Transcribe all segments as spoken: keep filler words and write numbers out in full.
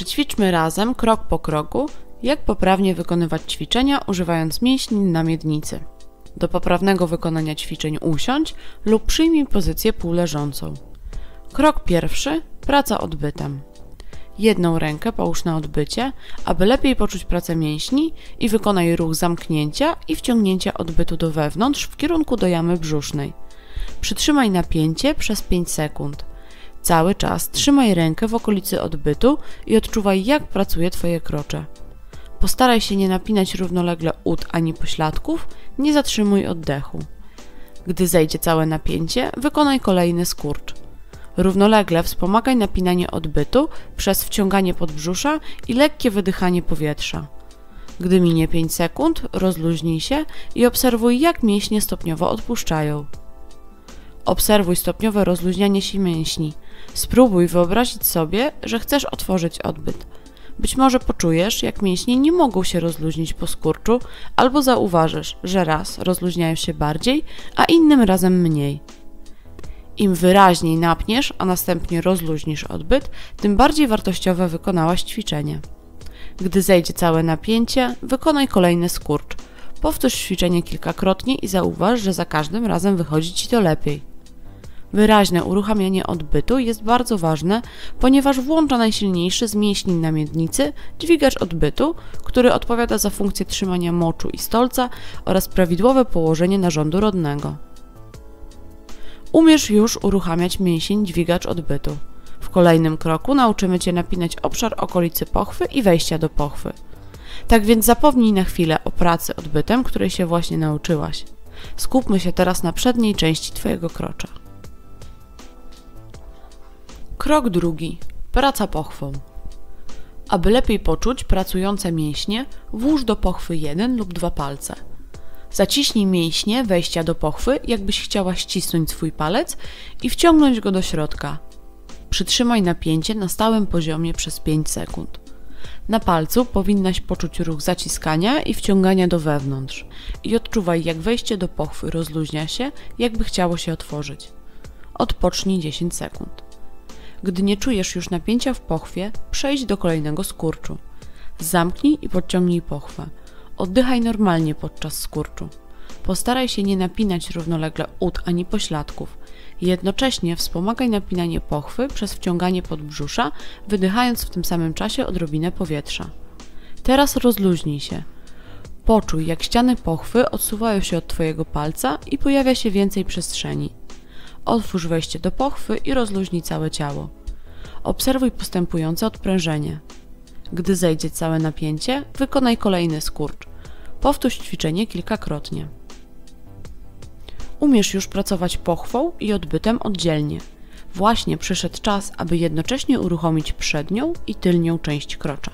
Przećwiczmy razem, krok po kroku, jak poprawnie wykonywać ćwiczenia używając mięśni na miednicy. Do poprawnego wykonania ćwiczeń usiądź lub przyjmij pozycję półleżącą. Krok pierwszy. Praca odbytem. Jedną rękę połóż na odbycie, aby lepiej poczuć pracę mięśni i wykonaj ruch zamknięcia i wciągnięcia odbytu do wewnątrz w kierunku do jamy brzusznej. Przytrzymaj napięcie przez pięć sekund. Cały czas trzymaj rękę w okolicy odbytu i odczuwaj, jak pracuje Twoje krocze. Postaraj się nie napinać równolegle ud ani pośladków, nie zatrzymuj oddechu. Gdy zejdzie całe napięcie, wykonaj kolejny skurcz. Równolegle wspomagaj napinanie odbytu przez wciąganie podbrzusza i lekkie wydychanie powietrza. Gdy minie pięć sekund, rozluźnij się i obserwuj, jak mięśnie stopniowo odpuszczają. Obserwuj stopniowe rozluźnianie się mięśni. Spróbuj wyobrazić sobie, że chcesz otworzyć odbyt. Być może poczujesz, jak mięśnie nie mogą się rozluźnić po skurczu, albo zauważysz, że raz rozluźniają się bardziej, a innym razem mniej. Im wyraźniej napniesz, a następnie rozluźnisz odbyt, tym bardziej wartościowe wykonałaś ćwiczenie. Gdy zejdzie całe napięcie, wykonaj kolejny skurcz. Powtórz ćwiczenie kilkakrotnie i zauważ, że za każdym razem wychodzi Ci to lepiej. Wyraźne uruchamianie odbytu jest bardzo ważne, ponieważ włącza najsilniejszy z mięśni na miednicy dźwigacz odbytu, który odpowiada za funkcję trzymania moczu i stolca oraz prawidłowe położenie narządu rodnego. Umiesz już uruchamiać mięsień dźwigacz odbytu. W kolejnym kroku nauczymy Cię napinać obszar okolicy pochwy i wejścia do pochwy. Tak więc zapomnij na chwilę o pracy odbytem, której się właśnie nauczyłaś. Skupmy się teraz na przedniej części Twojego krocza. Krok drugi. Praca pochwą. Aby lepiej poczuć pracujące mięśnie, włóż do pochwy jeden lub dwa palce. Zaciśnij mięśnie wejścia do pochwy, jakbyś chciała ścisnąć swój palec i wciągnąć go do środka. Przytrzymaj napięcie na stałym poziomie przez pięć sekund. Na palcu powinnaś poczuć ruch zaciskania i wciągania do wewnątrz i odczuwaj, jak wejście do pochwy rozluźnia się, jakby chciało się otworzyć. Odpocznij dziesięć sekund. Gdy nie czujesz już napięcia w pochwie, przejdź do kolejnego skurczu. Zamknij i podciągnij pochwę. Oddychaj normalnie podczas skurczu. Postaraj się nie napinać równolegle ud ani pośladków. Jednocześnie wspomagaj napinanie pochwy przez wciąganie podbrzusza, wydychając w tym samym czasie odrobinę powietrza. Teraz rozluźnij się. Poczuj, jak ściany pochwy odsuwają się od Twojego palca i pojawia się więcej przestrzeni. Otwórz wejście do pochwy i rozluźnij całe ciało. Obserwuj postępujące odprężenie. Gdy zejdzie całe napięcie, wykonaj kolejny skurcz. Powtórz ćwiczenie kilkakrotnie. Umiesz już pracować pochwą i odbytem oddzielnie. Właśnie przyszedł czas, aby jednocześnie uruchomić przednią i tylnią część krocza.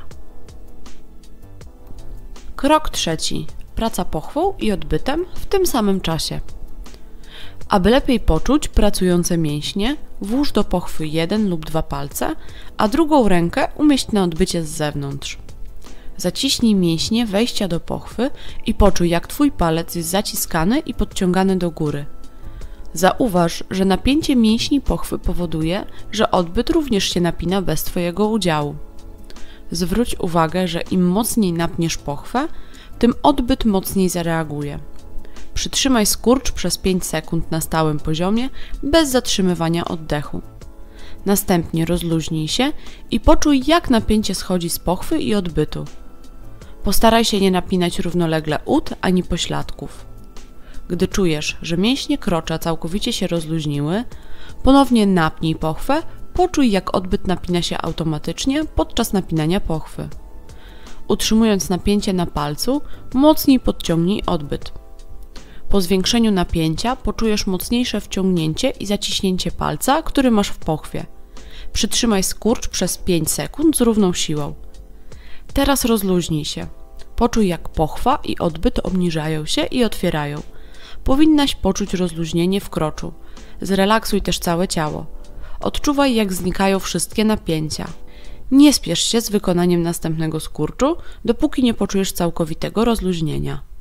Krok trzeci. Praca pochwą i odbytem w tym samym czasie. Aby lepiej poczuć pracujące mięśnie, włóż do pochwy jeden lub dwa palce, a drugą rękę umieść na odbycie z zewnątrz. Zaciśnij mięśnie wejścia do pochwy i poczuj, jak Twój palec jest zaciskany i podciągany do góry. Zauważ, że napięcie mięśni pochwy powoduje, że odbyt również się napina bez Twojego udziału. Zwróć uwagę, że im mocniej napniesz pochwę, tym odbyt mocniej zareaguje. Przytrzymaj skurcz przez pięć sekund na stałym poziomie, bez zatrzymywania oddechu. Następnie rozluźnij się i poczuj, jak napięcie schodzi z pochwy i odbytu. Postaraj się nie napinać równolegle ud ani pośladków. Gdy czujesz, że mięśnie krocza całkowicie się rozluźniły, ponownie napnij pochwę, poczuj, jak odbyt napina się automatycznie podczas napinania pochwy. Utrzymując napięcie na palcu, mocniej podciągnij odbyt. Po zwiększeniu napięcia poczujesz mocniejsze wciągnięcie i zaciśnięcie palca, który masz w pochwie. Przytrzymaj skurcz przez pięć sekund z równą siłą. Teraz rozluźnij się. Poczuj, jak pochwa i odbyt obniżają się i otwierają. Powinnaś poczuć rozluźnienie w kroczu. Zrelaksuj też całe ciało. Odczuwaj, jak znikają wszystkie napięcia. Nie spiesz się z wykonaniem następnego skurczu, dopóki nie poczujesz całkowitego rozluźnienia.